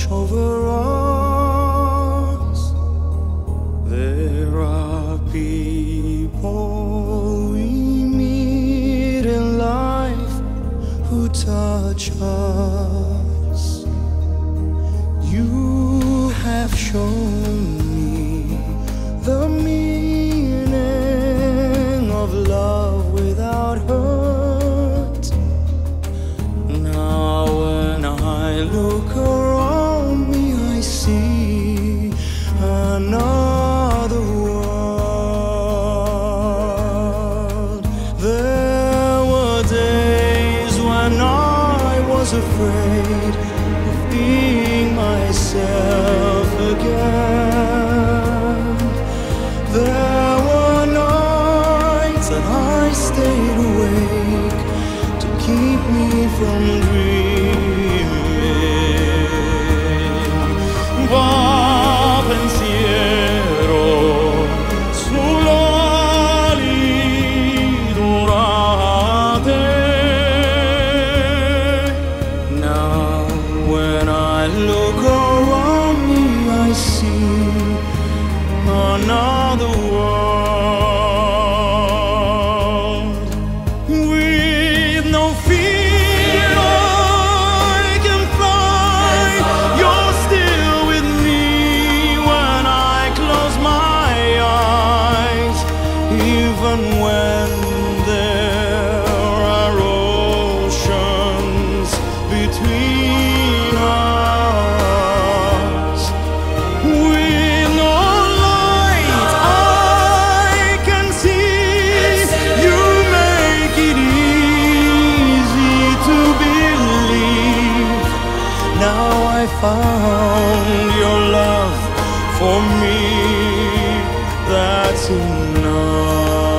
over us. There are people we meet in life who touch us. You have shown me the meaning of love without hurt. Now when I look around me, I see another world. There were days when I was afraid of being myself again. There were nights that I stayed awake to keep me from dreaming. Va pensiero sull'ali dorate. Now when I look around me, I see another world. With no fear I can fly. You're still with me when I close my eyes. Even when there are oceans between us. With no light I can see. You make it easy to believe. Now I found your love for me. That's enough.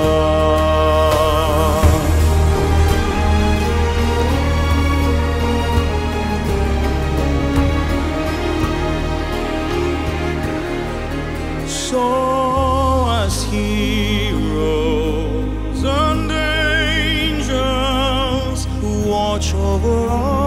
So as heroes and angels who watch over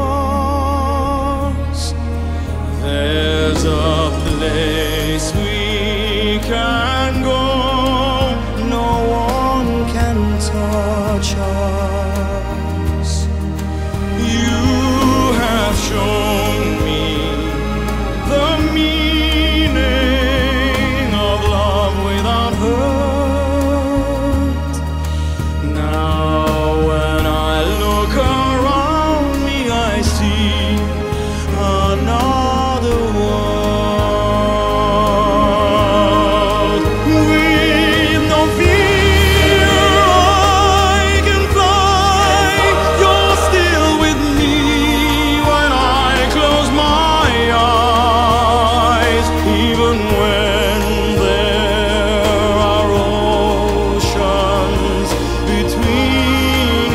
us, there's a place we can go. No one can touch us. You have shown me the meaning of love without hurt. Now when I look around me, I see another world. With no fear I can fly. You're still with me when I close my eyes. Even when there are oceans between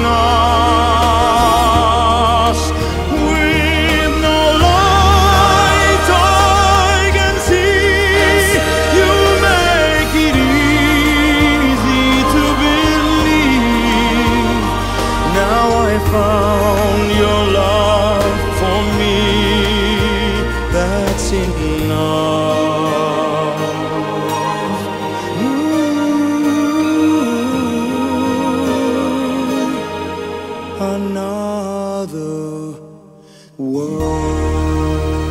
us. With no light I can see. You make it easy to believe. Now I found your love for me. That's enough. Another world.